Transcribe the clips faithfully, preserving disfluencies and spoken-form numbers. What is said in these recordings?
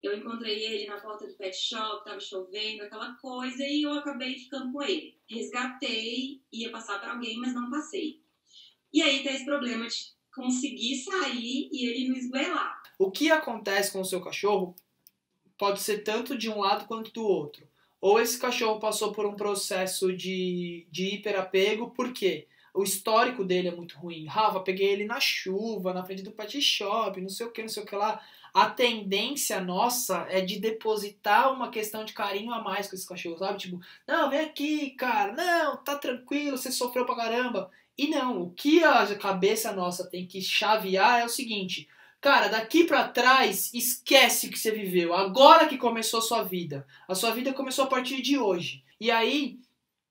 Eu encontrei ele na porta do pet shop, tava chovendo, aquela coisa, e eu acabei ficando com ele. Resgatei, ia passar para alguém, mas não passei. E aí tem esse problema de conseguir sair e ele não esgoelar. O que acontece com o seu cachorro pode ser tanto de um lado quanto do outro. Ou esse cachorro passou por um processo de, de hiperapego, por quê? O histórico dele é muito ruim. Rafa, peguei ele na chuva, na frente do pet shop, não sei o que, não sei o que lá. A tendência nossa é de depositar uma questão de carinho a mais com esse cachorro, sabe? Tipo, não, vem aqui, cara, não, tá tranquilo, você sofreu pra caramba. E não, o que a cabeça nossa tem que chavear é o seguinte, cara, daqui pra trás, esquece o que você viveu, agora que começou a sua vida. A sua vida começou a partir de hoje. E aí,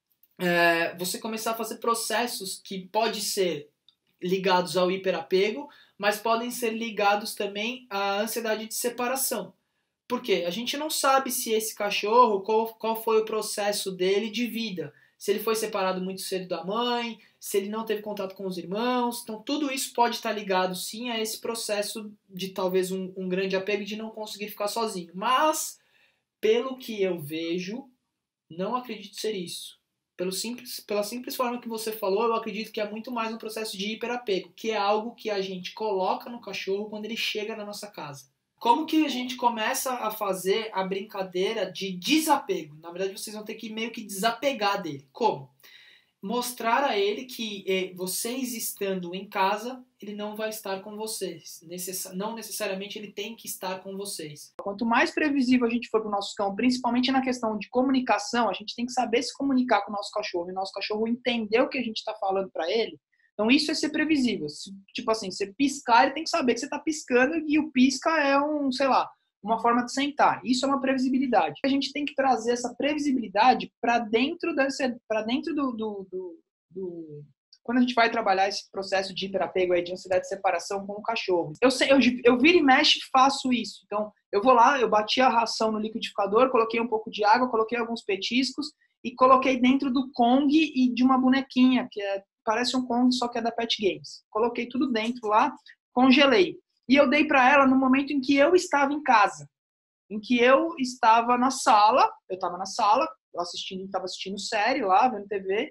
é, você começar a fazer processos que podem ser ligados ao hiperapego, mas podem ser ligados também à ansiedade de separação. Por quê? A gente não sabe se esse cachorro, qual, qual foi o processo dele de vida. Se ele foi separado muito cedo da mãe, se ele não teve contato com os irmãos. Então tudo isso pode estar ligado sim a esse processo de talvez um, um grande apego e de não conseguir ficar sozinho. Mas, pelo que eu vejo, não acredito ser isso. Pelo simples, pela simples forma que você falou, eu acredito que é muito mais um processo de hiperapego, que é algo que a gente coloca no cachorro quando ele chega na nossa casa. Como que a gente começa a fazer a brincadeira de desapego? Na verdade, vocês vão ter que meio que desapegar dele. Como? Mostrar a ele que eh, vocês estando em casa, ele não vai estar com vocês. Necess- não necessariamente ele tem que estar com vocês. Quanto mais previsível a gente for para o nosso cão, principalmente na questão de comunicação, a gente tem que saber se comunicar com o nosso cachorro, e o nosso cachorro entender o que a gente está falando para ele. Então isso é ser previsível. Tipo assim, você piscar, ele tem que saber que você está piscando e o pisca é um, sei lá, uma forma de sentar. Isso é uma previsibilidade. A gente tem que trazer essa previsibilidade para dentro, para dentro do, do, do, do... Quando a gente vai trabalhar esse processo de hiperapego, aí, de ansiedade de separação com o cachorro. Eu, sei, eu, eu viro e mexe e faço isso. Então, eu vou lá, eu bati a ração no liquidificador, coloquei um pouco de água, coloquei alguns petiscos e coloquei dentro do Kong e de uma bonequinha, que é, parece um Kong, só que é da Pet Games. Coloquei tudo dentro lá, congelei. E eu dei para ela no momento em que eu estava em casa, em que eu estava na sala, eu estava na sala, assistindo, estava assistindo série lá, vendo T V,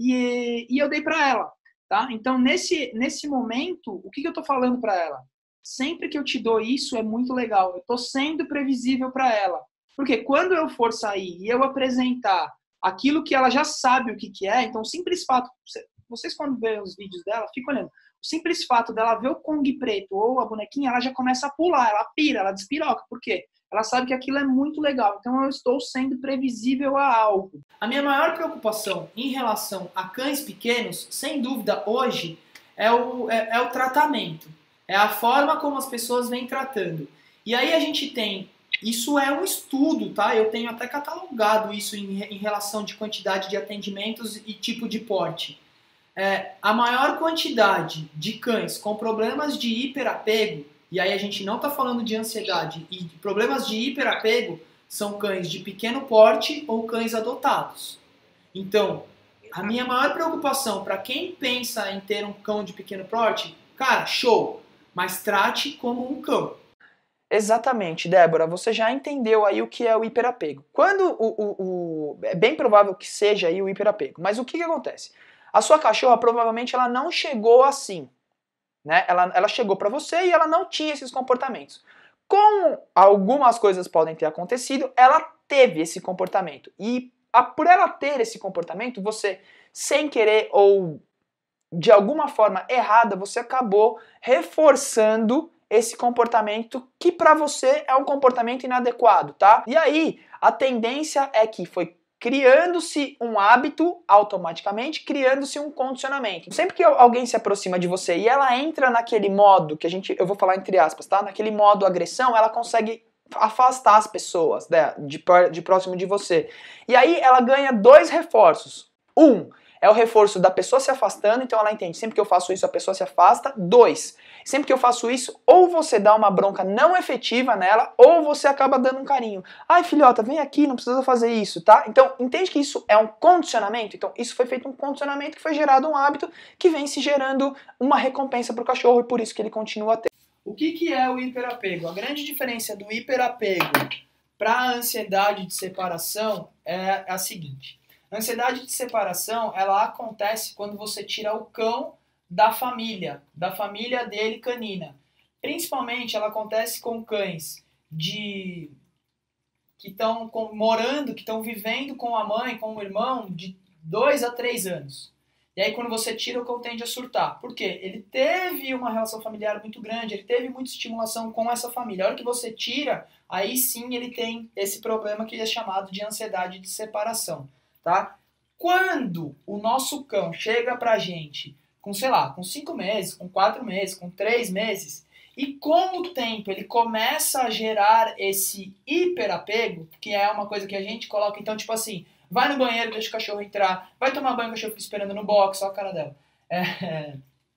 e, e eu dei para ela, tá? Então, nesse, nesse momento, o que, que eu estou falando para ela? Sempre que eu te dou isso, é muito legal. Eu estou sendo previsível para ela. Porque quando eu for sair e eu apresentar aquilo que ela já sabe o que, que é, então, o simples fato... Vocês, quando veem os vídeos dela, ficam olhando. O simples fato dela ver o Kong preto ou a bonequinha, ela já começa a pular, ela pira, ela despiroca. Por quê? Ela sabe que aquilo é muito legal. Então, eu estou sendo previsível a algo. A minha maior preocupação em relação a cães pequenos, sem dúvida, hoje, é o, é, é o tratamento. É a forma como as pessoas vêm tratando. E aí a gente tem... Isso é um estudo, tá? Eu tenho até catalogado isso em, em relação de quantidade de atendimentos e tipo de porte. É, a maior quantidade de cães com problemas de hiperapego, e aí a gente não está falando de ansiedade, e de problemas de hiperapego são cães de pequeno porte ou cães adotados. Então, a minha maior preocupação para quem pensa em ter um cão de pequeno porte, cara, show, mas trate como um cão. Exatamente, Débora, você já entendeu aí o que é o hiperapego. Quando o, o, o é bem provável que seja aí o hiperapego, mas o que, que acontece? A sua cachorra provavelmente ela não chegou assim, né? Ela, ela chegou para você e ela não tinha esses comportamentos. Como algumas coisas podem ter acontecido, ela teve esse comportamento. E a, por ela ter esse comportamento, você, sem querer ou de alguma forma errada, você acabou reforçando esse comportamento que para você é um comportamento inadequado, tá? E aí, a tendência é que foi criando-se um hábito automaticamente, criando-se um condicionamento. Sempre que alguém se aproxima de você e ela entra naquele modo, que a gente, eu vou falar entre aspas, tá? Naquele modo agressão, ela consegue afastar as pessoas, né, de, de próximo de você. E aí ela ganha dois reforços. Um, é o reforço da pessoa se afastando, então ela entende, sempre que eu faço isso a pessoa se afasta. Dois, sempre que eu faço isso, ou você dá uma bronca não efetiva nela, ou você acaba dando um carinho. Ai, filhota, vem aqui, não precisa fazer isso, tá? Então, entende que isso é um condicionamento? Então, isso foi feito um condicionamento que foi gerado um hábito que vem se gerando uma recompensa pro cachorro e por isso que ele continua a ter. O que, que é o hiperapego? A grande diferença do hiperapego para a ansiedade de separação é a seguinte. A ansiedade de separação, ela acontece quando você tira o cão da família, da família dele canina. Principalmente ela acontece com cães de que estão morando, que estão vivendo com a mãe, com o irmão, de dois a três anos. E aí quando você tira, o cão tende a surtar. Por quê? Ele teve uma relação familiar muito grande, ele teve muita estimulação com essa família. A hora que você tira, aí sim ele tem esse problema que é chamado de ansiedade de separação, tá? Quando o nosso cão chega pra gente com, sei lá, com cinco meses, com quatro meses, com três meses, e com o tempo ele começa a gerar esse hiperapego, que é uma coisa que a gente coloca, então, tipo assim, vai no banheiro, deixa o cachorro entrar, vai tomar banho, o cachorro fica esperando no box, olha a cara dela. É,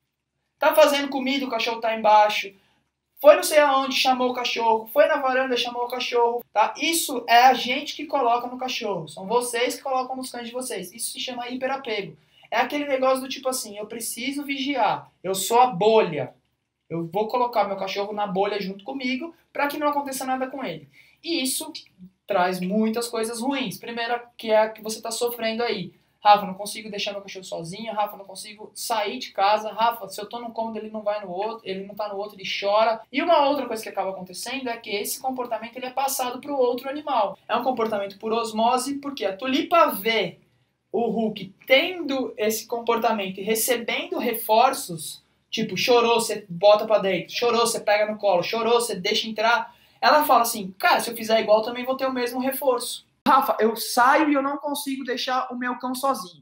tá fazendo comida, o cachorro tá embaixo, foi não sei aonde, chamou o cachorro, foi na varanda, chamou o cachorro, tá? Isso é a gente que coloca no cachorro, são vocês que colocam nos cães de vocês, isso se chama hiperapego. É aquele negócio do tipo assim, eu preciso vigiar, eu sou a bolha. Eu vou colocar meu cachorro na bolha junto comigo para que não aconteça nada com ele. E isso traz muitas coisas ruins. Primeira, que é a que você está sofrendo aí. Rafa, não consigo deixar meu cachorro sozinho. Rafa, não consigo sair de casa. Rafa, se eu tô num cômodo, ele não vai no outro. Ele não tá no outro, ele chora. E uma outra coisa que acaba acontecendo é que esse comportamento ele é passado para o outro animal. É um comportamento por osmose, porque a tulipa vê o Hulk tendo esse comportamento e recebendo reforços. Tipo, chorou, você bota pra dentro. Chorou, você pega no colo. Chorou, você deixa entrar. Ela fala assim, cara, se eu fizer igual, também vou ter o mesmo reforço. Rafa, eu saio e eu não consigo deixar o meu cão sozinho.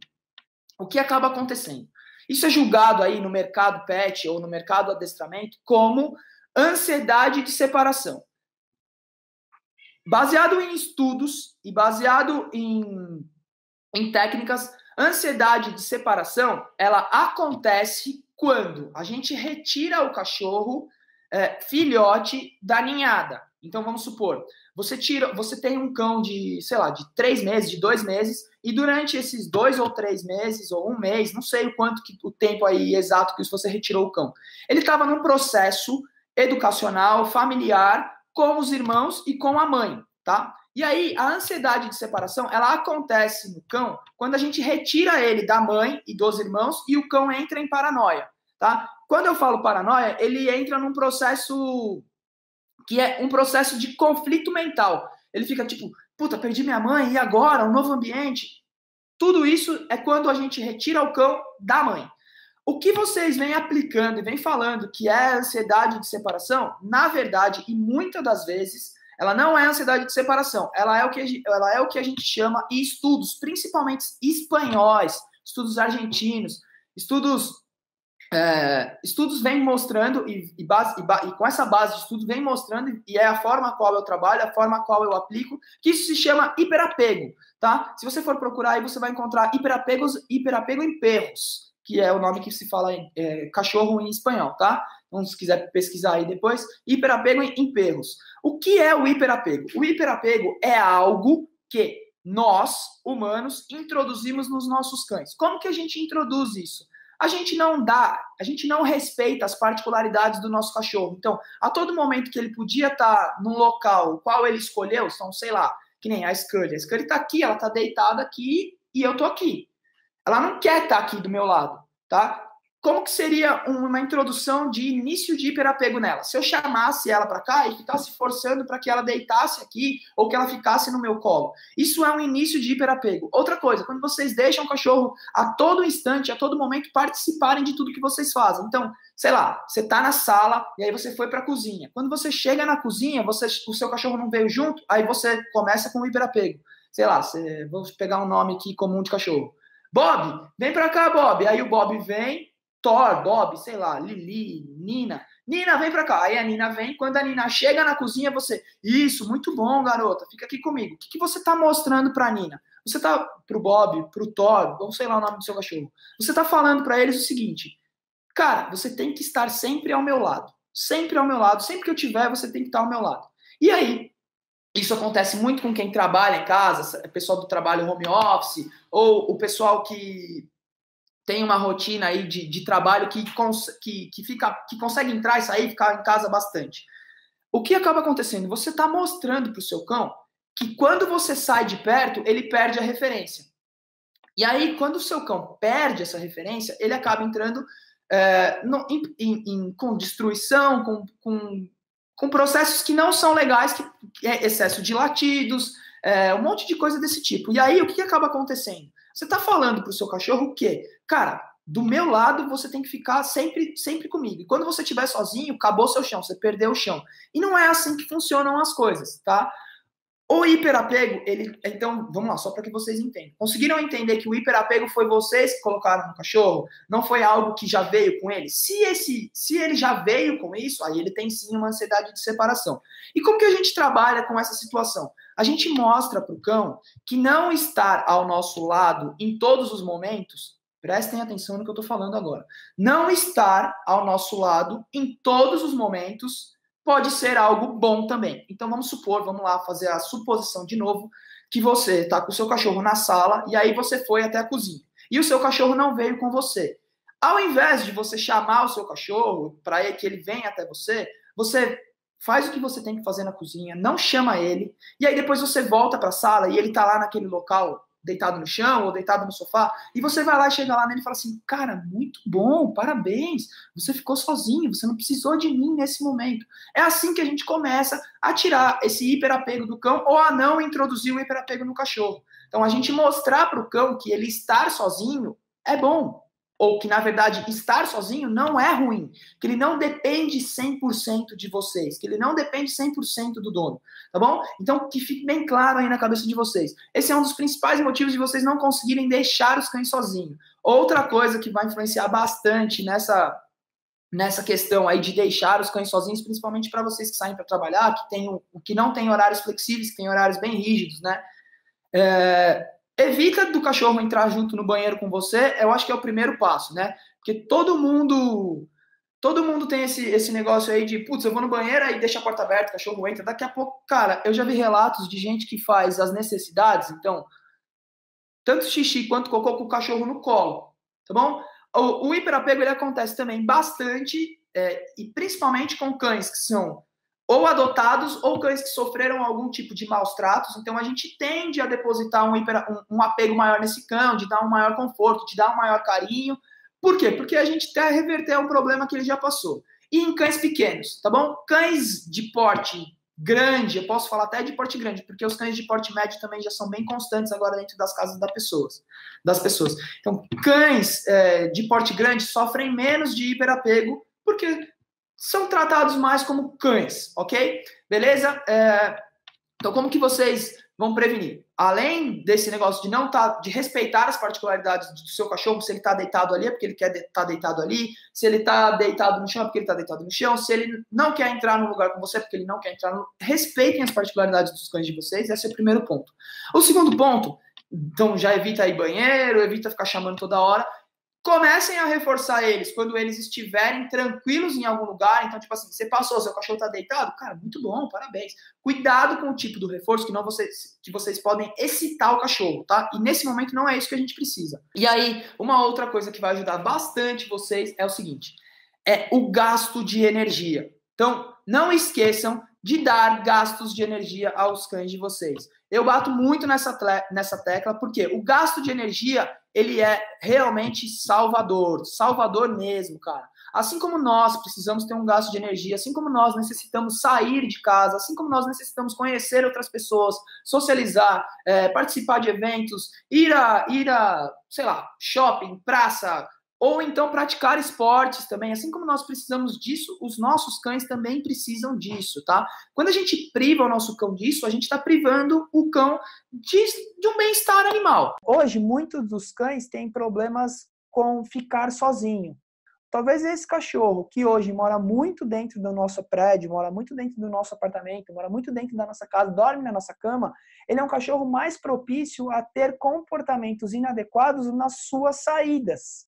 O que acaba acontecendo? Isso é julgado aí no mercado pet ou no mercado adestramento como ansiedade de separação. Baseado em estudos e baseado em, em técnicas, ansiedade de separação, ela acontece quando a gente retira o cachorro é, filhote da ninhada. Então vamos supor, você tira, você tem um cão de, sei lá, de três meses, de dois meses, e durante esses dois ou três meses, ou um mês, não sei o quanto que o tempo aí exato que você retirou o cão, ele estava num processo educacional, familiar, com os irmãos e com a mãe, tá? E aí, a ansiedade de separação, ela acontece no cão quando a gente retira ele da mãe e dos irmãos e o cão entra em paranoia, tá? Quando eu falo paranoia, ele entra num processo que é um processo de conflito mental. Ele fica tipo, puta, perdi minha mãe, e agora? Um novo ambiente? Tudo isso é quando a gente retira o cão da mãe. O que vocês vêm aplicando e vêm falando que é ansiedade de separação, na verdade, e muitas das vezes, ela não é ansiedade de separação, ela é o que, ela é o que a gente chama, e estudos, principalmente espanhóis, estudos argentinos, estudos, é, estudos vêm mostrando, e, e, base, e, e com essa base de estudos vem mostrando, e é a forma a qual eu trabalho, a forma a qual eu aplico, que isso se chama hiperapego, tá? Se você for procurar aí, você vai encontrar hiperapegos, hiperapego em perros, que é o nome que se fala em é, cachorro em espanhol, tá? Então, se quiser pesquisar aí depois, hiperapego em, em perros. O que é o hiperapego? O hiperapego é algo que nós, humanos, introduzimos nos nossos cães. Como que a gente introduz isso? A gente não dá, a gente não respeita as particularidades do nosso cachorro. Então, a todo momento que ele podia estar num local qual ele escolheu, são, sei lá, que nem a Scully. A Scully tá aqui, ela tá deitada aqui e eu tô aqui. Ela não quer estar aqui do meu lado, tá? Como que seria uma introdução de início de hiperapego nela? Se eu chamasse ela para cá e ficasse forçando para que ela deitasse aqui ou que ela ficasse no meu colo. Isso é um início de hiperapego. Outra coisa, quando vocês deixam o cachorro a todo instante, a todo momento, participarem de tudo que vocês fazem. Então, sei lá, você tá na sala e aí você foi para a cozinha. Quando você chega na cozinha, você, o seu cachorro não veio junto, aí você começa com o hiperapego. Sei lá, você, vou pegar um nome aqui comum de cachorro. Bob, vem pra cá, Bob. Aí o Bob vem, Thor, Bob, sei lá, Lili, Nina. Nina, vem pra cá. Aí a Nina vem. Quando a Nina chega na cozinha, você... Isso, muito bom, garota. Fica aqui comigo. O que, que você tá mostrando pra Nina? Você tá... Pro Bob, pro Thor, ou sei lá o nome do seu cachorro. Você tá falando pra eles o seguinte. Cara, você tem que estar sempre ao meu lado. Sempre ao meu lado. Sempre que eu tiver, você tem que estar ao meu lado. E aí... Isso acontece muito com quem trabalha em casa, pessoal do trabalho home office, ou o pessoal que tem uma rotina aí de, de trabalho que, que, que, fica, que consegue entrar e sair, ficar em casa bastante. O que acaba acontecendo? Você está mostrando para o seu cão que quando você sai de perto, ele perde a referência. E aí, quando o seu cão perde essa referência, ele acaba entrando é, no, em, em, em, com destruição, com, com, com processos que não são legais, que, que é excesso de latidos, é, um monte de coisa desse tipo. E aí, o que, que acaba acontecendo? Você está falando para o seu cachorro o quê? Cara, do meu lado, você tem que ficar sempre, sempre comigo. E quando você estiver sozinho, acabou seu chão, você perdeu o chão. E não é assim que funcionam as coisas, tá? O hiperapego, ele, então, vamos lá, só para que vocês entendam. Conseguiram entender que o hiperapego foi vocês que colocaram no cachorro? Não foi algo que já veio com ele? Se, esse, se ele já veio com isso, aí ele tem sim uma ansiedade de separação. E como que a gente trabalha com essa situação? A gente mostra para o cão que não estar ao nosso lado em todos os momentos, prestem atenção no que eu estou falando agora, não estar ao nosso lado em todos os momentos pode ser algo bom também. Então vamos supor, vamos lá fazer a suposição de novo, que você está com o seu cachorro na sala e aí você foi até a cozinha. E o seu cachorro não veio com você. Ao invés de você chamar o seu cachorro para que ele venha até você, você faz o que você tem que fazer na cozinha, não chama ele, e aí depois você volta para a sala e ele está lá naquele local deitado no chão ou deitado no sofá, e você vai lá e chega lá nele e fala assim, cara, muito bom, parabéns, você ficou sozinho, você não precisou de mim nesse momento. É assim que a gente começa a tirar esse hiperapego do cão ou a não introduzir o hiperapego no cachorro. Então a gente mostrar para o cão que ele estar sozinho é bom, ou que na verdade estar sozinho não é ruim, que ele não depende cem por cento de vocês, que ele não depende cem por cento do dono, tá bom? Então que fique bem claro aí na cabeça de vocês. Esse é um dos principais motivos de vocês não conseguirem deixar os cães sozinhos. Outra coisa que vai influenciar bastante nessa, nessa questão aí de deixar os cães sozinhos, principalmente para vocês que saem para trabalhar, que, tem, que não tem horários flexíveis, que tem horários bem rígidos, né? É... Evita do cachorro entrar junto no banheiro com você, eu acho que é o primeiro passo, né? Porque todo mundo todo mundo tem esse, esse negócio aí de, putz, eu vou no banheiro e deixa a porta aberta, o cachorro entra. Daqui a pouco, cara, eu já vi relatos de gente que faz as necessidades, então, tanto xixi quanto cocô com o cachorro no colo, tá bom? O, o hiperapego, ele acontece também bastante, é, e principalmente com cães que são ou adotados, ou cães que sofreram algum tipo de maus tratos. Então, a gente tende a depositar um, hiper, um, um apego maior nesse cão, de dar um maior conforto, de dar um maior carinho. Por quê? Porque a gente quer reverter um problema que ele já passou. E em cães pequenos, tá bom? Cães de porte grande, eu posso falar até de porte grande, porque os cães de porte médio também já são bem constantes agora dentro das casas das pessoas. Das pessoas. Então, cães é, de porte grande sofrem menos de hiperapego, porque são tratados mais como cães, ok? Beleza? É, então, como que vocês vão prevenir? Além desse negócio de não tá, de respeitar as particularidades do seu cachorro, se ele está deitado ali é porque ele quer estar tá deitado ali, se ele está deitado no chão é porque ele está deitado no chão, se ele não quer entrar no lugar com você é porque ele não quer entrar no... Respeitem as particularidades dos cães de vocês, esse é o primeiro ponto. O segundo ponto, então já evita ir banheiro, evita ficar chamando toda hora. Comecem a reforçar eles quando eles estiverem tranquilos em algum lugar. Então, tipo assim, você passou, seu cachorro tá deitado? Cara, muito bom, parabéns. Cuidado com o tipo do reforço, que não vocês, que vocês podem excitar o cachorro, tá? E nesse momento não é isso que a gente precisa. E aí, uma outra coisa que vai ajudar bastante vocês é o seguinte, é o gasto de energia. Então, não esqueçam de dar gastos de energia aos cães de vocês. Eu bato muito nessa, nessa tecla, porque o gasto de energia, ele é realmente salvador, salvador mesmo, cara. Assim como nós precisamos ter um gasto de energia, assim como nós necessitamos sair de casa, assim como nós necessitamos conhecer outras pessoas, socializar, é, participar de eventos, ir a, ir a, sei lá, shopping, praça, ou então praticar esportes também. Assim como nós precisamos disso, os nossos cães também precisam disso, tá? Quando a gente priva o nosso cão disso, a gente está privando o cão de, de um bem-estar animal. Hoje, muitos dos cães têm problemas com ficar sozinho. Talvez esse cachorro, que hoje mora muito dentro do nosso prédio, mora muito dentro do nosso apartamento, mora muito dentro da nossa casa, dorme na nossa cama, ele é um cachorro mais propício a ter comportamentos inadequados nas suas saídas.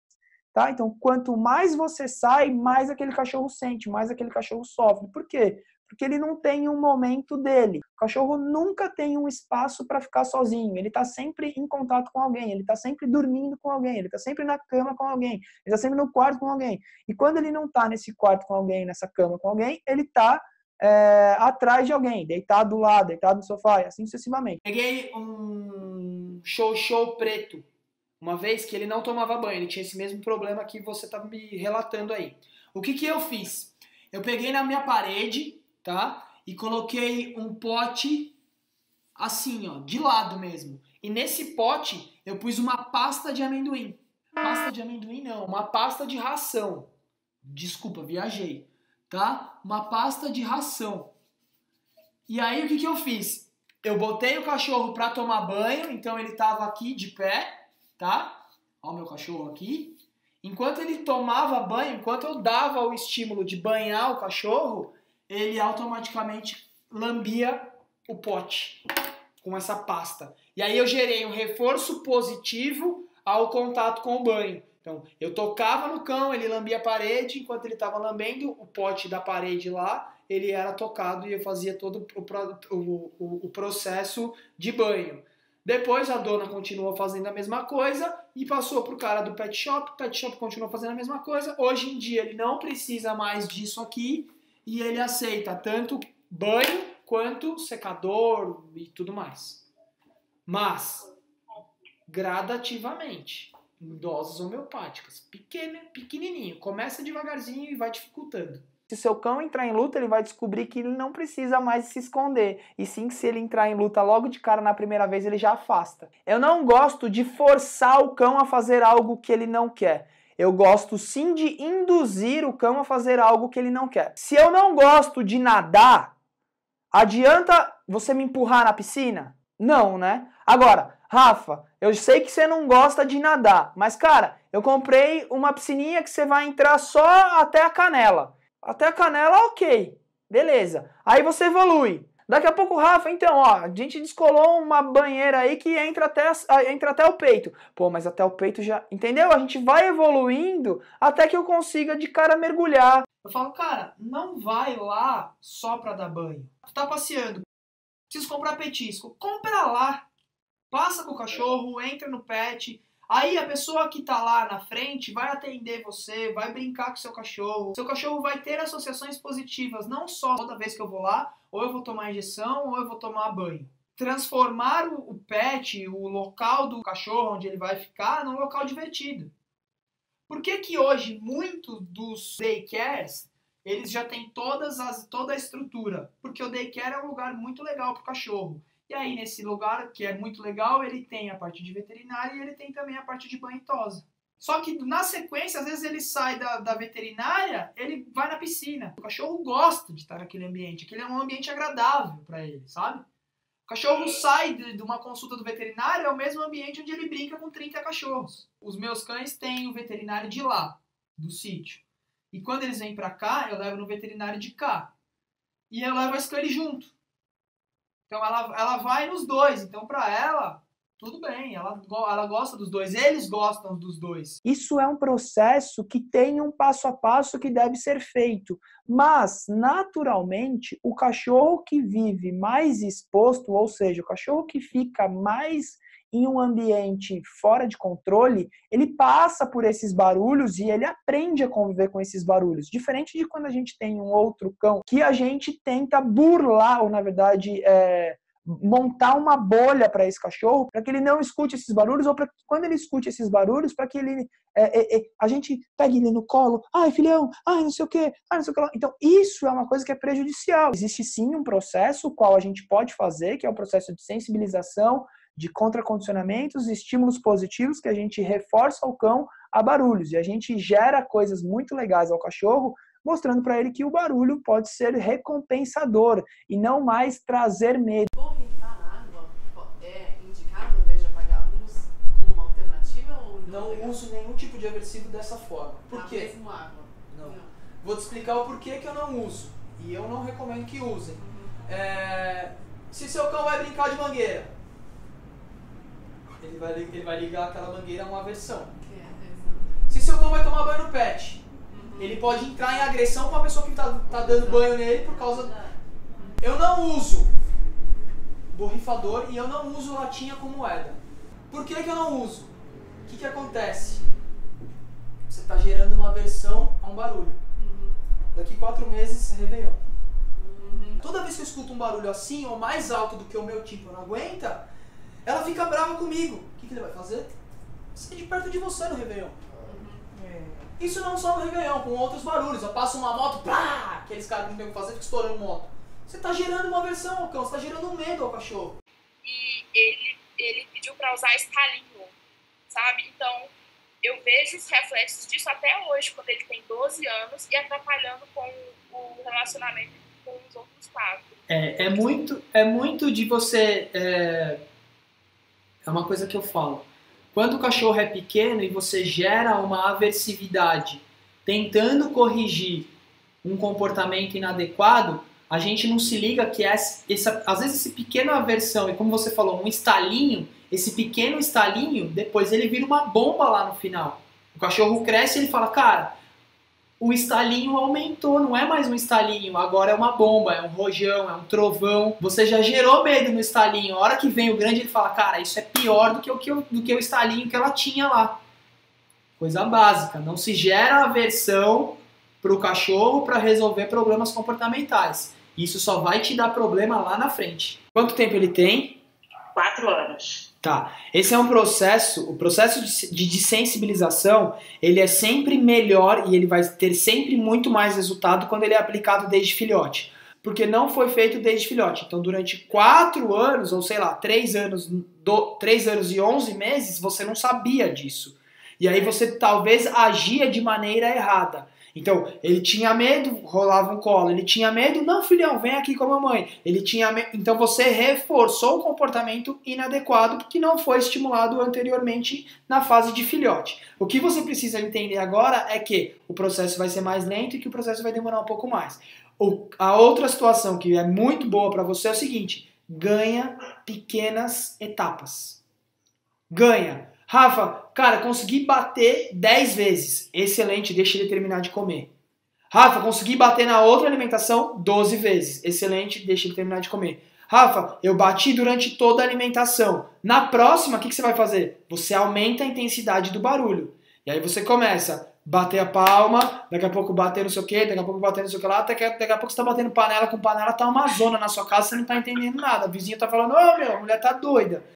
Tá? Então, quanto mais você sai, mais aquele cachorro sente, mais aquele cachorro sofre. Por quê? Porque ele não tem um momento dele. O cachorro nunca tem um espaço para ficar sozinho. Ele está sempre em contato com alguém, ele está sempre dormindo com alguém, ele está sempre na cama com alguém, ele está sempre no quarto com alguém. E quando ele não está nesse quarto com alguém, nessa cama com alguém, ele está é, atrás de alguém, deitado do lado, deitado no sofá, e assim sucessivamente. Peguei um show-show preto, uma vez que ele não tomava banho, ele tinha esse mesmo problema que você está me relatando aí. O que que eu fiz? Eu peguei na minha parede, tá? E coloquei um pote assim, ó, de lado mesmo. E nesse pote eu pus uma pasta de amendoim. Pasta de amendoim não, uma pasta de ração. Desculpa, viajei, tá? Uma pasta de ração. E aí o que que eu fiz? Eu botei o cachorro pra tomar banho, então ele tava aqui de pé, tá? Ó o meu cachorro aqui. Enquanto ele tomava banho, enquanto eu dava o estímulo de banhar o cachorro, ele automaticamente lambia o pote com essa pasta. E aí eu gerei um reforço positivo ao contato com o banho. Então, eu tocava no cão, ele lambia a parede, enquanto ele estava lambendo o pote da parede lá, ele era tocado e eu fazia todo o, o, o processo de banho. Depois a dona continuou fazendo a mesma coisa e passou para o cara do pet shop, o pet shop continuou fazendo a mesma coisa. Hoje em dia ele não precisa mais disso aqui e ele aceita tanto banho quanto secador e tudo mais. Mas, gradativamente, em doses homeopáticas, pequeno, pequenininho, começa devagarzinho e vai dificultando. Se seu cão entrar em luta, ele vai descobrir que ele não precisa mais se esconder. E sim, que se ele entrar em luta logo de cara na primeira vez, ele já afasta. Eu não gosto de forçar o cão a fazer algo que ele não quer. Eu gosto sim de induzir o cão a fazer algo que ele não quer. Se eu não gosto de nadar, adianta você me empurrar na piscina? Não, né? Agora, Rafa, eu sei que você não gosta de nadar, mas cara, eu comprei uma piscininha que você vai entrar só até a canela. Até a canela, ok. Beleza. Aí você evolui. Daqui a pouco, Rafa, então, ó, a gente descolou uma banheira aí que entra até, entra até o peito. Pô, mas até o peito já... Entendeu? A gente vai evoluindo até que eu consiga de cara mergulhar. Eu falo, cara, não vai lá só pra dar banho. Tu tá passeando, preciso comprar petisco. Compra lá. Passa com o cachorro, entra no pet... Aí a pessoa que tá lá na frente vai atender você, vai brincar com seu cachorro. Seu cachorro vai ter associações positivas, não só toda vez que eu vou lá, ou eu vou tomar injeção, ou eu vou tomar banho. Transformar o pet, o local do cachorro onde ele vai ficar, num local divertido. Por que que hoje muitos dos daycares, eles já têm todas as, toda a estrutura? Porque o daycare é um lugar muito legal pro cachorro. E aí, nesse lugar, que é muito legal, ele tem a parte de veterinária e ele tem também a parte de banho e tosa. Só que, na sequência, às vezes ele sai da, da veterinária, ele vai na piscina. O cachorro gosta de estar naquele ambiente. Aquele é um ambiente agradável para ele, sabe? O cachorro sai de, de uma consulta do veterinário, é o mesmo ambiente onde ele brinca com trinta cachorros. Os meus cães têm o veterinário de lá, do sítio. E quando eles vêm para cá, eu levo no veterinário de cá. E eu levo a Scully junto. Então ela, ela vai nos dois, então para ela, tudo bem, ela, ela gosta dos dois, eles gostam dos dois. Isso é um processo que tem um passo a passo que deve ser feito, mas naturalmente o cachorro que vive mais exposto, ou seja, o cachorro que fica mais em um ambiente fora de controle, ele passa por esses barulhos e ele aprende a conviver com esses barulhos. Diferente de quando a gente tem um outro cão que a gente tenta burlar, ou na verdade é, montar uma bolha para esse cachorro, para que ele não escute esses barulhos, ou para que quando ele escute esses barulhos, para que ele é, é, é, a gente pegue ele no colo, ai filhão, ai não sei o que, ai não sei o que lá. Então isso é uma coisa que é prejudicial. Existe sim um processo, o qual a gente pode fazer, que é o processo de sensibilização, de contracondicionamentos, estímulos positivos que a gente reforça o cão a barulhos. E a gente gera coisas muito legais ao cachorro, mostrando para ele que o barulho pode ser recompensador e não mais trazer medo. Borrifar água é indicado ao invés de apagar a luz como uma alternativa? Ou não, não uso nenhum tipo de aversivo dessa forma. Por a quê? mesmo água? Não. não. Vou te explicar o porquê que eu não uso. E eu não recomendo que usem. Uhum. É... Se seu cão vai brincar de mangueira, Ele vai, ele vai ligar aquela mangueira a uma aversão. Que é, se seu cão vai tomar banho no pet, uhum. ele pode entrar em agressão com a pessoa que está tá dando banho nele por causa eu não uso borrifador e eu não uso latinha com moeda. Por que que eu não uso? O que que acontece? Você está gerando uma aversão a um barulho. Uhum. Daqui quatro meses, Réveillon. Uhum. Toda vez que eu escuto um barulho assim, ou mais alto do que o meu tipo não aguenta, ela fica brava comigo. O que que ele vai fazer? Sair de perto de você no Réveillon. Uhum. É. Isso não só no Réveillon, com outros barulhos. Eu passo uma moto, pá! Aqueles caras que não tem o que fazer, ficam estourando moto. Você está gerando uma aversão ao cão, você está gerando um medo ao cachorro. E ele, ele pediu para usar estalinho, sabe? Então, eu vejo os reflexos disso até hoje, quando ele tem doze anos e atrapalhando com o relacionamento com os outros quatro. É, é, muito, é muito de você... É, é uma coisa que eu falo. Quando o cachorro é pequeno e você gera uma aversividade tentando corrigir um comportamento inadequado, a gente não se liga que essa, essa, às vezes esse pequeno aversão, e como você falou, um estalinho, esse pequeno estalinho, depois ele vira uma bomba lá no final. O cachorro cresce e ele fala, cara, o estalinho aumentou, não é mais um estalinho, agora é uma bomba, é um rojão, é um trovão. Você já gerou medo no estalinho. A hora que vem o grande, ele fala, cara, isso é pior do que o, do que o estalinho que ela tinha lá. Coisa básica, não se gera aversão para o cachorro para resolver problemas comportamentais. Isso só vai te dar problema lá na frente. Quanto tempo ele tem? Quatro anos. Tá. Esse é um processo, o processo de desensibilização, ele é sempre melhor e ele vai ter sempre muito mais resultado quando ele é aplicado desde filhote. Porque não foi feito desde filhote. Então, durante quatro anos, ou sei lá, três anos, do, três anos e onze meses, você não sabia disso. E aí você talvez agia de maneira errada. Então, ele tinha medo, rolava um colo. Ele tinha medo, não, filhão, vem aqui com a mamãe. Ele tinha medo. Então, você reforçou o comportamento inadequado que não foi estimulado anteriormente na fase de filhote. O que você precisa entender agora é que o processo vai ser mais lento e que o processo vai demorar um pouco mais. O, a outra situação que é muito boa para você é o seguinte: ganha pequenas etapas. Ganha. Rafa, cara, consegui bater dez vezes. Excelente, deixa ele terminar de comer. Rafa, consegui bater na outra alimentação doze vezes. Excelente, deixa ele terminar de comer. Rafa, eu bati durante toda a alimentação. Na próxima, o que, que você vai fazer? Você aumenta a intensidade do barulho. E aí você começa a bater a palma, daqui a pouco bater não sei o que, daqui a pouco bater não sei o que lá, daqui a, daqui a pouco você tá batendo panela com panela, tá uma zona na sua casa, você não tá entendendo nada. O vizinho tá falando, ô meu, a mulher tá doida.